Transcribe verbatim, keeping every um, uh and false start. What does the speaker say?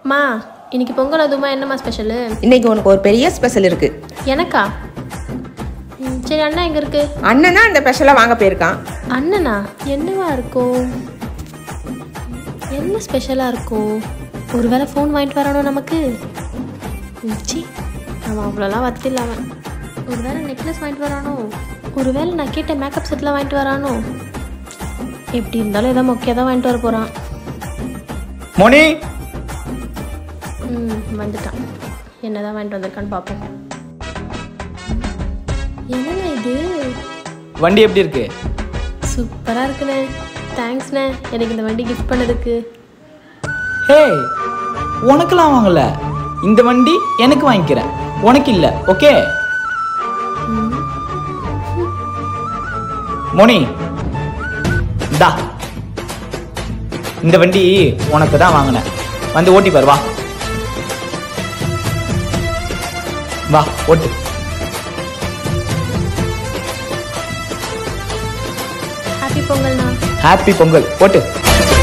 மா இன்னைக்கு பொங்கல் அதுமா என்னம்மா ஸ்பெஷல்? இன்னைக்கு உனக்கு ஒரு பெரிய ஸ்பெஷல் இருக்கு. எனக்கா? சரி அண்ணா எங்க இருக்கு? அண்ணனா அந்த ஸ்பெஷலா வாங்க போயிருக்கான். அண்ணனா? என்னவா இருக்கும்? என்ன ஸ்பெஷலா இருக்கும்? ஒருவேளை ஃபோன் வாங்கிட்டு வரணும் நமக்கு. சி அவன் அவ்வளோலாம் வசதி இல்லாமல். ஒருவேளை நெக்லஸ் வாங்கிட்டு வரானோ? ஒருவேளை நான் கேட்ட மேக்கப் செட்லாம் வாங்கிட்டு வரானோ? எப்படி இருந்தாலும் ஏதோ மொக்கையாக தான் வாங்கிட்டு வர போகிறான். மோனி ம் வந்துட்டான். என்ன தான் வாங்கிட்டு வந்திருக்கான்னு பார்ப்போம். என்னண்ணா இது? வண்டி எப்படி இருக்கு? சூப்பராக இருக்குண்ணே. தேங்க்ஸ்ண்ணே எனக்கு இந்த வண்டி கிஃப்ட் பண்ணதுக்கு. ஹே உனக்கெல்லாம் வாங்கல, இந்த வண்டி எனக்கு வாங்கிக்கிறேன், உனக்கு இல்லை. ஓகே மோனி, தா இந்த வண்டி உனக்கு தான் வாங்கினேன். வந்து ஓட்டி பாரு. வா வா ஓட்டு. ஹாப்பி பொங்கல்ண்ணா. ஹாப்பி பொங்கல். ஓட்டு.